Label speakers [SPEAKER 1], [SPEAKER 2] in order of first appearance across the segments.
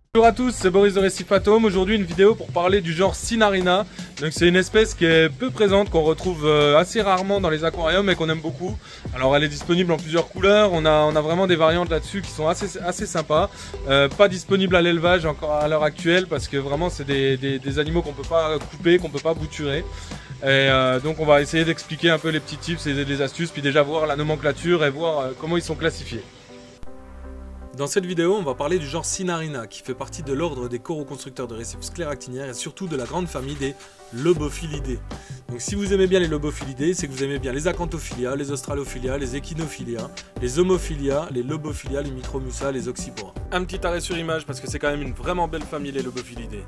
[SPEAKER 1] Bonjour à tous, c'est Boris de Récif Atome. Aujourd'hui une vidéo pour parler du genre Sinarina. Donc c'est une espèce qui est peu présente, qu'on retrouve assez rarement dans les aquariums et qu'on aime beaucoup. Alors elle est disponible en plusieurs couleurs, on a vraiment des variantes là-dessus qui sont assez sympas. Pas disponible à l'élevage encore à l'heure actuelle parce que vraiment c'est des animaux qu'on peut pas couper, qu'on peut pas bouturer. Et donc on va essayer d'expliquer un peu les petits tips et les astuces, puis déjà voir la nomenclature et voir comment ils sont classifiés. Dans cette vidéo, on va parler du genre Sinarina, qui fait partie de l'ordre des coraux-constructeurs de récifs scléractiniaires et surtout de la grande famille des Lobophilidae. Donc si vous aimez bien les Lobophilidae, c'est que vous aimez bien les Acanthophilia, les Australophilia, les Echinophilia, les Homophilia, les Lobophilia, les Micromussa, les Oxypora. Un petit arrêt sur image parce que c'est quand même une vraiment belle famille les Lobophilidae.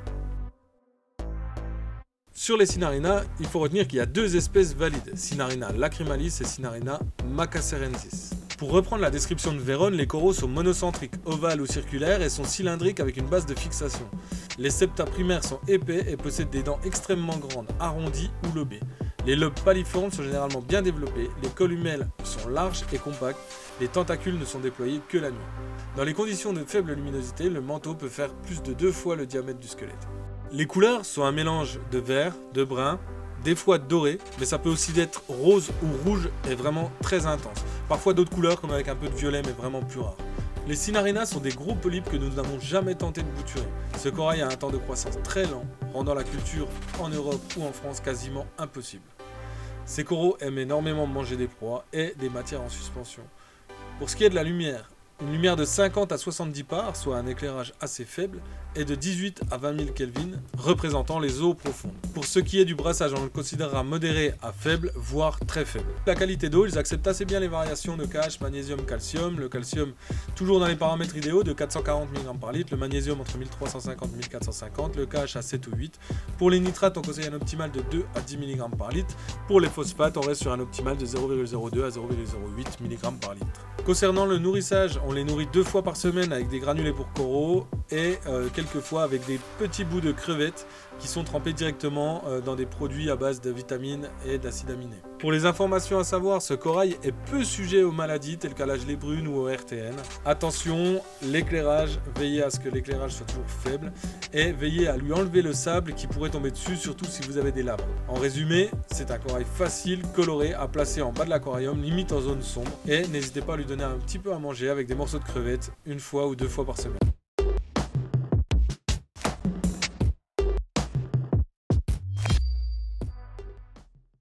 [SPEAKER 1] Sur les Sinarina, il faut retenir qu'il y a deux espèces valides, Sinarina lachrymalis et Sinarina macacerensis. Pour reprendre la description de Vérone, les coraux sont monocentriques, ovales ou circulaires et sont cylindriques avec une base de fixation. Les septa primaires sont épais et possèdent des dents extrêmement grandes, arrondies ou lobées. Les lobes paliformes sont généralement bien développés, les columelles sont larges et compactes, les tentacules ne sont déployés que la nuit. Dans les conditions de faible luminosité, le manteau peut faire plus de 2 fois le diamètre du squelette. Les couleurs sont un mélange de vert, de brun, des fois doré, mais ça peut aussi être rose ou rouge et vraiment très intense. Parfois d'autres couleurs comme avec un peu de violet mais vraiment plus rare. Les Sinarina sont des gros polypes que nous n'avons jamais tenté de bouturer. Ce corail a un temps de croissance très lent, rendant la culture en Europe ou en France quasiment impossible. Ces coraux aiment énormément manger des proies et des matières en suspension. Pour ce qui est de la lumière, une lumière de 50 à 70 par, soit un éclairage assez faible, et de 18 à 20 000 Kelvin, représentant les eaux profondes. Pour ce qui est du brassage, on le considérera modéré à faible, voire très faible. La qualité d'eau, ils acceptent assez bien les variations de KH, magnésium, calcium. Le calcium, toujours dans les paramètres idéaux, de 440 mg par litre. Le magnésium entre 1350 et 1450. Le KH à 7 ou 8. Pour les nitrates, on conseille un optimal de 2 à 10 mg par litre. Pour les phosphates, on reste sur un optimal de 0,02 à 0,08 mg par litre. Concernant le nourrissage, on les nourrit 2 fois par semaine avec des granulés pour coraux et quelquefois avec des petits bouts de crevettes qui sont trempés directement dans des produits à base de vitamines et d'acides aminés. Pour les informations à savoir, ce corail est peu sujet aux maladies telles qu'à la gelée brune ou au RTN. Attention, l'éclairage, veillez à ce que l'éclairage soit toujours faible et veillez à lui enlever le sable qui pourrait tomber dessus, surtout si vous avez des labres. En résumé, c'est un corail facile, coloré, à placer en bas de l'aquarium, limite en zone sombre, et n'hésitez pas à lui donner un petit peu à manger avec des morceaux de crevettes 1 fois ou 2 fois par semaine.